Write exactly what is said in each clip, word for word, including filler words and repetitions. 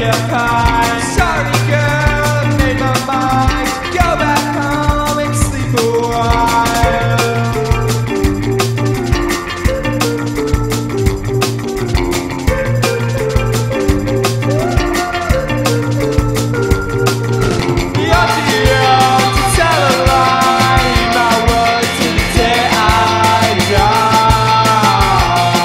your kind. Sorry girl, I made my mind. Go back home and sleep a while. You're too young to tell a lie. My words until I die.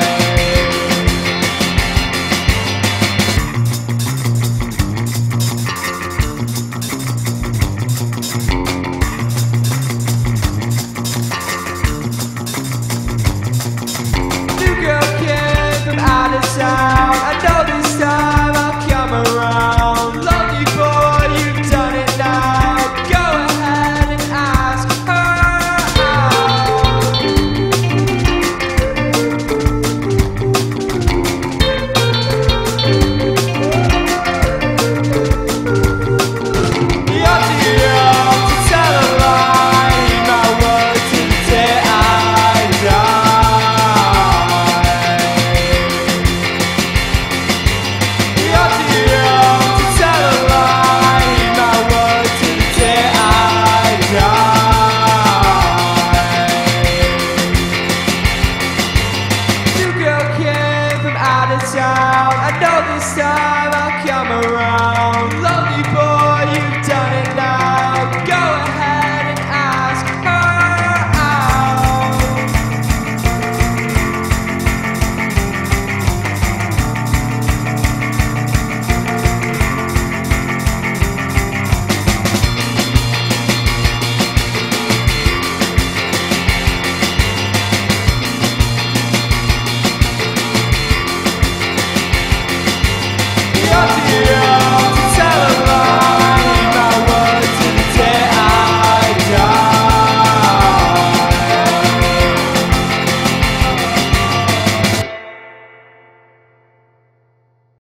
New girl came from out of town. I know this time I'll come around. Lonely boy, you've done it now. Go ahead and ask her out. You're too young to tell a lie. My words until I die. You're too young to tell a lie. My words until I die. New girl came from out of town. I know this time I'll come